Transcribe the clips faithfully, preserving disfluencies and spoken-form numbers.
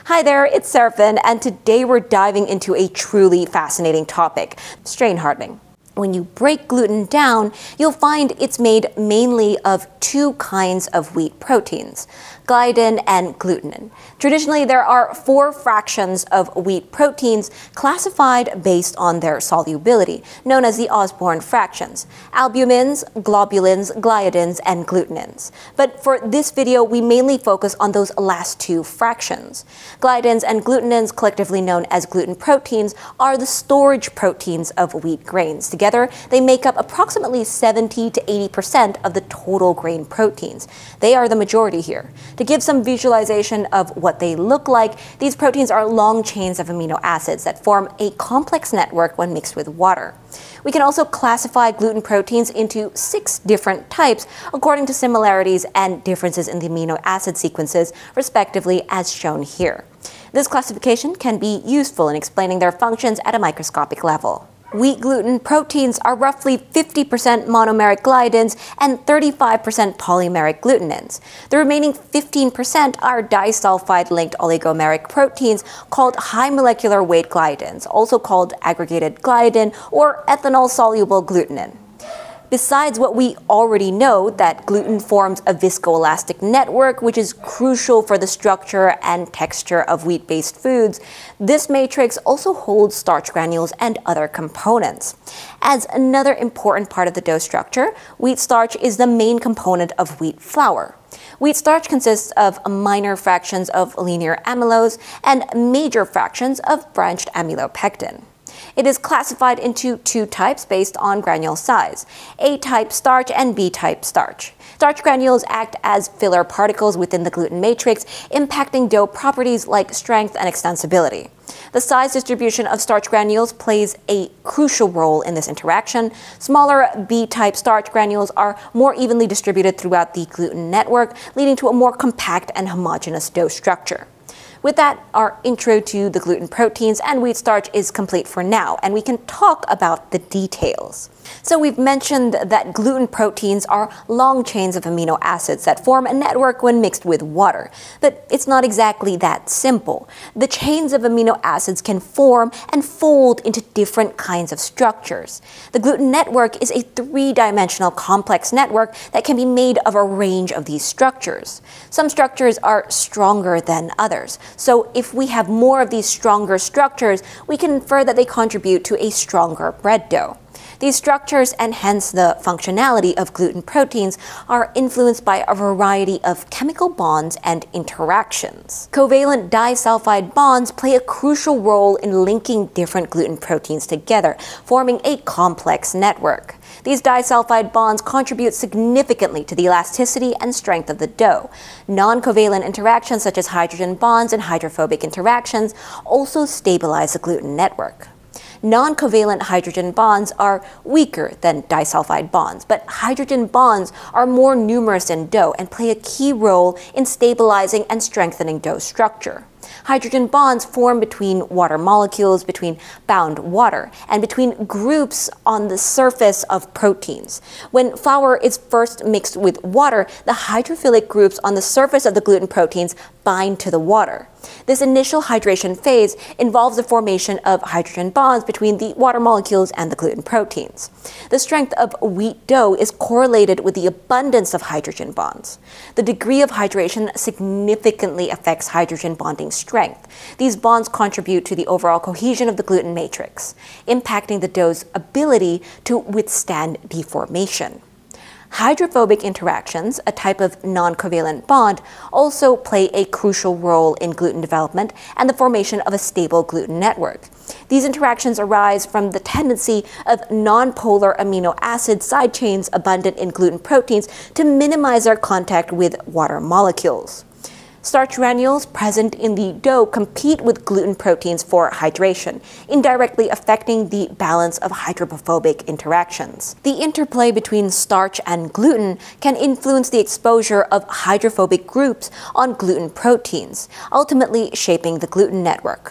Hi there, it's Seraphin, and today we're diving into a truly fascinating topic, strain hardening. When you break gluten down, you'll find it's made mainly of two kinds of wheat proteins, gliadin and gluten. Traditionally, there are four fractions of wheat proteins classified based on their solubility, known as the Osborne fractions: albumins, globulins, gliadins, and glutenins. But for this video, we mainly focus on those last two fractions. Gliadins and glutenins, collectively known as gluten proteins, are the storage proteins of wheat grains. Together, they make up approximately seventy to eighty percent of the total grain proteins. They are the majority here. To give some visualization of what they look like, these proteins are long chains of amino acids that form a complex network when mixed with water. We can also classify gluten proteins into six different types according to similarities and differences in the amino acid sequences, respectively, as shown here. This classification can be useful in explaining their functions at a microscopic level. Wheat gluten proteins are roughly fifty percent monomeric gliadins and thirty-five percent polymeric glutenins. The remaining fifteen percent are disulfide-linked oligomeric proteins called high molecular weight gliadins, also called aggregated gliadin or ethanol-soluble glutenin. Besides what we already know, that gluten forms a viscoelastic network, which is crucial for the structure and texture of wheat-based foods, this matrix also holds starch granules and other components. As another important part of the dough structure, wheat starch is the main component of wheat flour. Wheat starch consists of minor fractions of linear amylose and major fractions of branched amylopectin. It is classified into two types based on granule size: A-type starch and B-type starch. Starch granules act as filler particles within the gluten matrix, impacting dough properties like strength and extensibility. The size distribution of starch granules plays a crucial role in this interaction. Smaller B-type starch granules are more evenly distributed throughout the gluten network, leading to a more compact and homogeneous dough structure. With that, our intro to the gluten proteins and wheat starch is complete for now, and we can talk about the details. So we've mentioned that gluten proteins are long chains of amino acids that form a network when mixed with water. But it's not exactly that simple. The chains of amino acids can form and fold into different kinds of structures. The gluten network is a three-dimensional complex network that can be made of a range of these structures. Some structures are stronger than others. So if we have more of these stronger structures, we can infer that they contribute to a stronger bread dough. These structures, and hence the functionality of gluten proteins, are influenced by a variety of chemical bonds and interactions. Covalent disulfide bonds play a crucial role in linking different gluten proteins together, forming a complex network. These disulfide bonds contribute significantly to the elasticity and strength of the dough. Non-covalent interactions such as hydrogen bonds and hydrophobic interactions also stabilize the gluten network. Non-covalent hydrogen bonds are weaker than disulfide bonds, but hydrogen bonds are more numerous in dough and play a key role in stabilizing and strengthening dough structure. Hydrogen bonds form between water molecules, between bound water, and between groups on the surface of proteins. When flour is first mixed with water, the hydrophilic groups on the surface of the gluten proteins bind to the water. This initial hydration phase involves the formation of hydrogen bonds between the water molecules and the gluten proteins. The strength of wheat dough is correlated with the abundance of hydrogen bonds. The degree of hydration significantly affects hydrogen bonding strength. These bonds contribute to the overall cohesion of the gluten matrix, impacting the dough's ability to withstand deformation. Hydrophobic interactions, a type of non-covalent bond, also play a crucial role in gluten development and the formation of a stable gluten network. These interactions arise from the tendency of non-polar amino acid side chains abundant in gluten proteins to minimize their contact with water molecules. Starch granules present in the dough compete with gluten proteins for hydration, indirectly affecting the balance of hydrophobic interactions. The interplay between starch and gluten can influence the exposure of hydrophobic groups on gluten proteins, ultimately shaping the gluten network.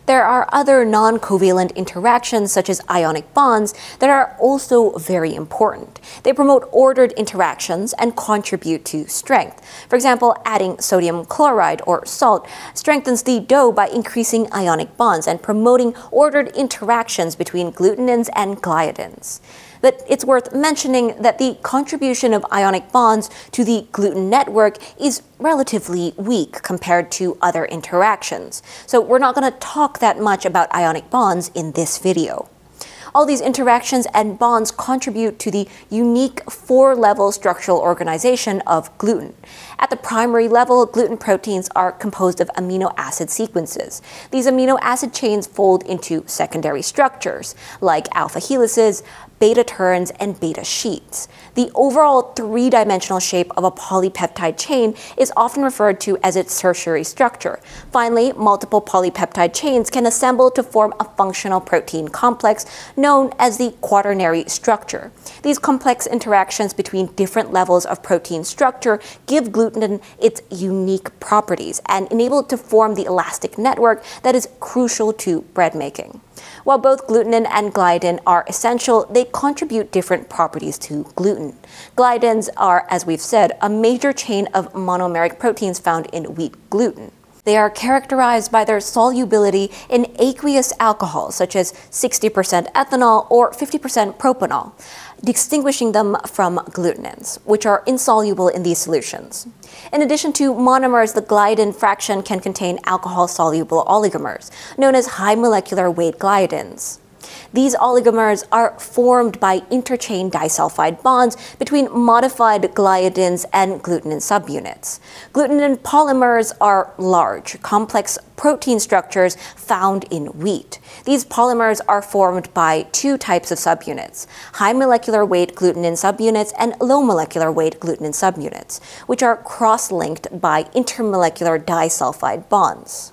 There are other non-covalent interactions, such as ionic bonds, that are also very important. They promote ordered interactions and contribute to strength. For example, adding sodium chloride or salt strengthens the dough by increasing ionic bonds and promoting ordered interactions between glutenins and gliadins. But it's worth mentioning that the contribution of ionic bonds to the gluten network is relatively weak compared to other interactions. So we're not going to talk that much about ionic bonds in this video. All these interactions and bonds contribute to the unique four-level structural organization of gluten. At the primary level, gluten proteins are composed of amino acid sequences. These amino acid chains fold into secondary structures, like alpha helices, beta turns, and beta sheets. The overall three-dimensional shape of a polypeptide chain is often referred to as its tertiary structure. Finally, multiple polypeptide chains can assemble to form a functional protein complex known as the quaternary structure. These complex interactions between different levels of protein structure give gluten its unique properties and enable it to form the elastic network that is crucial to bread making. While both glutenin and gliadin are essential, they contribute different properties to gluten. Gliadins are, as we've said, a major chain of monomeric proteins found in wheat gluten. They are characterized by their solubility in aqueous alcohols, such as sixty percent ethanol or fifty percent propanol, distinguishing them from glutenins, which are insoluble in these solutions. In addition to monomers, the gliadin fraction can contain alcohol-soluble oligomers, known as high molecular weight gliadins. These oligomers are formed by interchain disulfide bonds between modified gliadins and glutenin subunits. Glutenin polymers are large, complex protein structures found in wheat. These polymers are formed by two types of subunits, high molecular weight glutenin subunits and low molecular weight glutenin subunits, which are cross-linked by intermolecular disulfide bonds.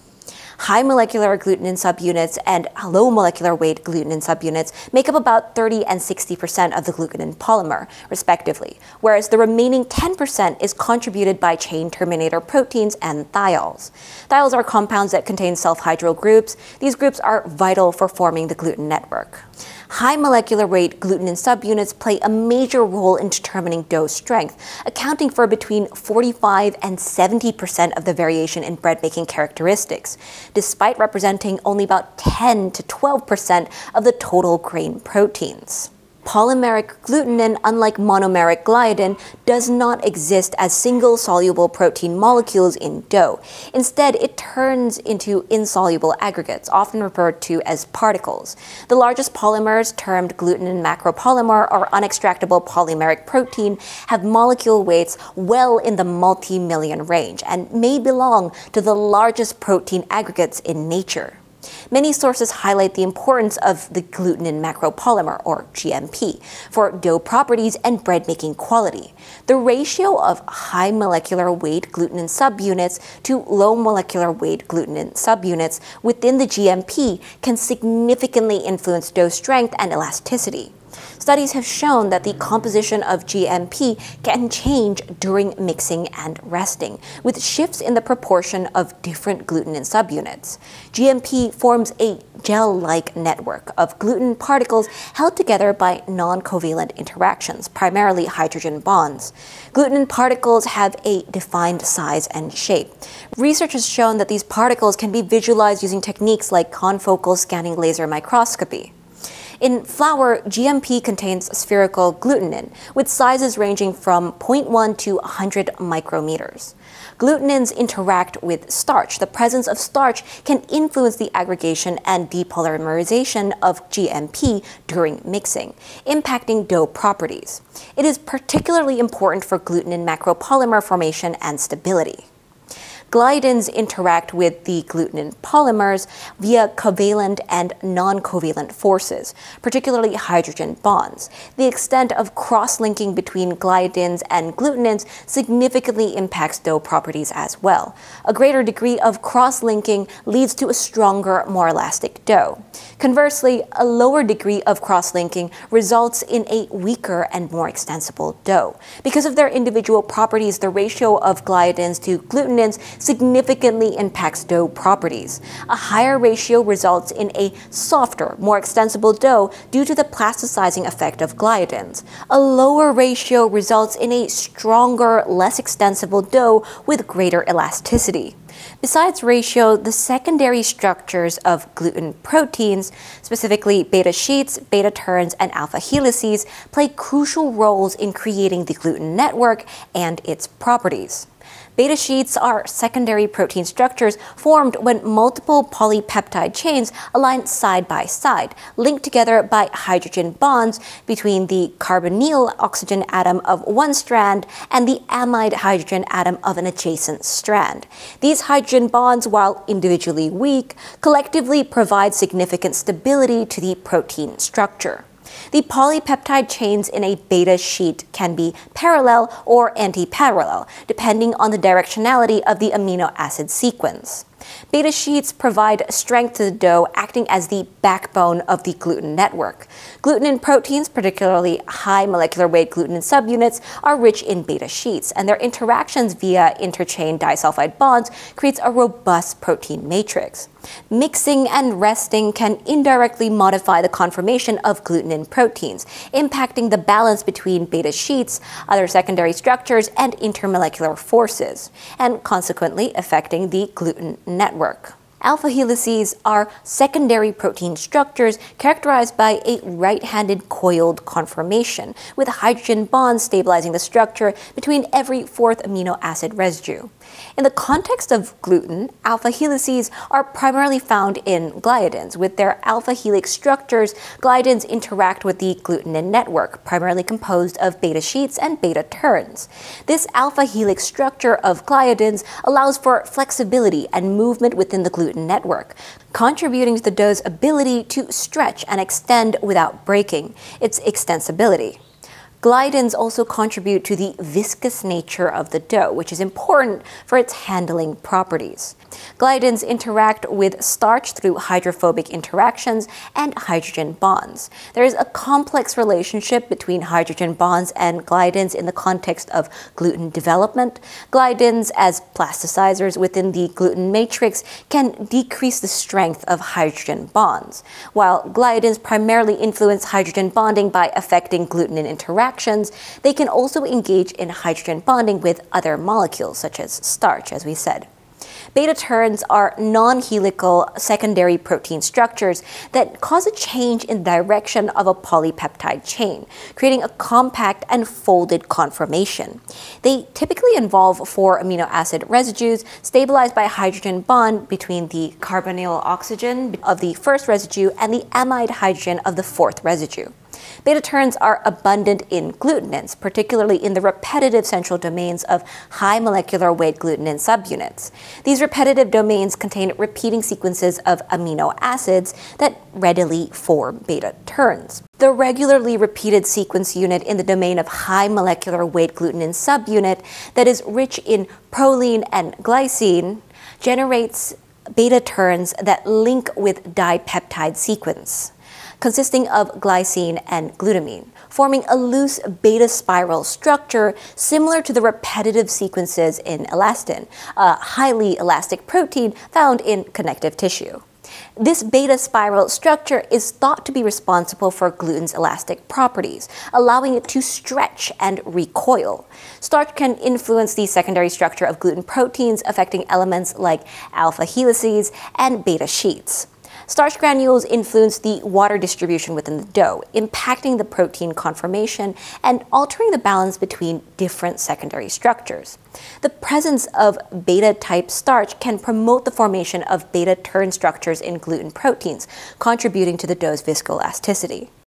High molecular glutenin subunits and low molecular weight glutenin subunits make up about thirty and sixty percent of the glutenin polymer, respectively, whereas the remaining ten percent is contributed by chain terminator proteins and thiols. Thiols are compounds that contain self-hydryl groups. These groups are vital for forming the gluten network. High molecular weight glutenin subunits play a major role in determining dough strength, accounting for between forty-five and seventy percent of the variation in bread making characteristics, despite representing only about ten to twelve percent of the total grain proteins. Polymeric glutenin, unlike monomeric gliadin, does not exist as single soluble protein molecules in dough. Instead, it turns into insoluble aggregates, often referred to as particles. The largest polymers, termed glutenin macropolymer or unextractable polymeric protein, have molecule weights well in the multi-million range and may belong to the largest protein aggregates in nature. Many sources highlight the importance of the glutenin macropolymer, or G M P, for dough properties and bread-making quality. The ratio of high molecular weight glutenin subunits to low molecular weight glutenin subunits within the G M P can significantly influence dough strength and elasticity. Studies have shown that the composition of G M P can change during mixing and resting, with shifts in the proportion of different glutenin subunits. G M P forms a gel-like network of gluten particles held together by non-covalent interactions, primarily hydrogen bonds. Gluten particles have a defined size and shape. Research has shown that these particles can be visualized using techniques like confocal scanning laser microscopy. In flour, G M P contains spherical glutenin, with sizes ranging from zero point one to one hundred micrometers. Glutenins interact with starch. The presence of starch can influence the aggregation and depolymerization of G M P during mixing, impacting dough properties. It is particularly important for glutenin macropolymer formation and stability. Gliadins interact with the glutenin polymers via covalent and non-covalent forces, particularly hydrogen bonds. The extent of cross-linking between gliadins and glutenins significantly impacts dough properties as well. A greater degree of cross-linking leads to a stronger, more elastic dough. Conversely, a lower degree of cross-linking results in a weaker and more extensible dough. Because of their individual properties, the ratio of gliadins to glutenins significantly impacts dough properties. A higher ratio results in a softer, more extensible dough due to the plasticizing effect of gliadins. A lower ratio results in a stronger, less extensible dough with greater elasticity. Besides ratio, the secondary structures of gluten proteins, specifically beta sheets, beta turns, and alpha helices, play crucial roles in creating the gluten network and its properties. Beta sheets are secondary protein structures formed when multiple polypeptide chains align side by side, linked together by hydrogen bonds between the carbonyl oxygen atom of one strand and the amide hydrogen atom of an adjacent strand. These hydrogen bonds, while individually weak, collectively provide significant stability to the protein structure. The polypeptide chains in a beta sheet can be parallel or anti-parallel, depending on the directionality of the amino acid sequence. Beta sheets provide strength to the dough, acting as the backbone of the gluten network. Gluten in proteins, particularly high molecular weight gluten in subunits, are rich in beta sheets, and their interactions via interchain disulfide bonds creates a robust protein matrix. Mixing and resting can indirectly modify the conformation of gluten in proteins, impacting the balance between beta sheets, other secondary structures, and intermolecular forces, and consequently affecting the gluten network. Alpha helices are secondary protein structures characterized by a right-handed coiled conformation, with hydrogen bonds stabilizing the structure between every fourth amino acid residue. In the context of gluten, alpha helices are primarily found in gliadins. With their alpha helix structures, gliadins interact with the glutenin network, primarily composed of beta sheets and beta turns. This alpha helix structure of gliadins allows for flexibility and movement within the gluten network, contributing to the dough's ability to stretch and extend without breaking, its extensibility. Gliadins also contribute to the viscous nature of the dough, which is important for its handling properties. Gliadins interact with starch through hydrophobic interactions and hydrogen bonds. There is a complex relationship between hydrogen bonds and gliadins in the context of gluten development. Gliadins, as plasticizers within the gluten matrix, can decrease the strength of hydrogen bonds. While gliadins primarily influence hydrogen bonding by affecting glutenin interactions, they can also engage in hydrogen bonding with other molecules, such as starch, as we said. Beta turns are non-helical secondary protein structures that cause a change in direction of a polypeptide chain, creating a compact and folded conformation. They typically involve four amino acid residues stabilized by a hydrogen bond between the carbonyl oxygen of the first residue and the amide hydrogen of the fourth residue. Beta turns are abundant in glutenins, particularly in the repetitive central domains of high molecular weight glutenin subunits. These repetitive domains contain repeating sequences of amino acids that readily form beta turns. The regularly repeated sequence unit in the domain of high molecular weight glutenin subunit that is rich in proline and glycine generates beta turns that link with dipeptide sequence, consisting of glycine and glutamine, forming a loose beta spiral structure similar to the repetitive sequences in elastin, a highly elastic protein found in connective tissue. This beta spiral structure is thought to be responsible for gluten's elastic properties, allowing it to stretch and recoil. Starch can influence the secondary structure of gluten proteins, affecting elements like alpha helices and beta sheets. Starch granules influence the water distribution within the dough, impacting the protein conformation and altering the balance between different secondary structures. The presence of beta-type starch can promote the formation of beta turn structures in gluten proteins, contributing to the dough's viscoelasticity.